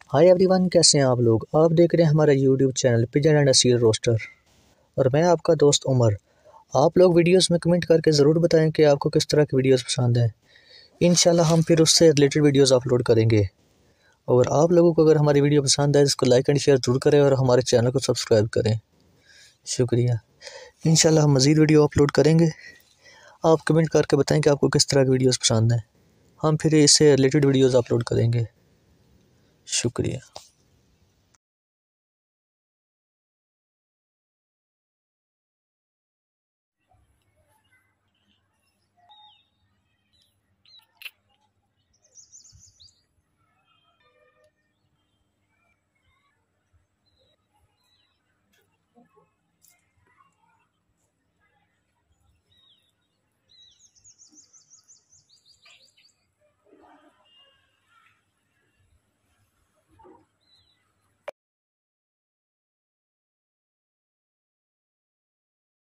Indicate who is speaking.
Speaker 1: Hi everyone, कैसे हैं आप लोग। आप देख रहे हैं हमारा YouTube channel pigeon and Aseel rooster और मैं आपका दोस्त उमर। आप लोग वीडियोस में कमेंट करके ज़रूर बताएं कि आपको किस तरह की वीडियोस पसंद हैं। इंशाल्लाह हम फिर उससे रिलेटेड वीडियोस अपलोड करेंगे। और आप लोगों को अगर हमारी वीडियो पसंद आए तो इसको लाइक एंड शेयर ज़रूर करें और हमारे चैनल को सब्सक्राइब करें। शुक्रिया। इंशाल्लाह हम मज़ीद वीडियो अपलोड करेंगे। आप कमेंट करके बताएँ कि आपको किस तरह की वीडियोज़ पसंद हैं। हम फिर इससे रिलेटेड वीडियोज़ अपलोड करेंगे। शुक्रिया।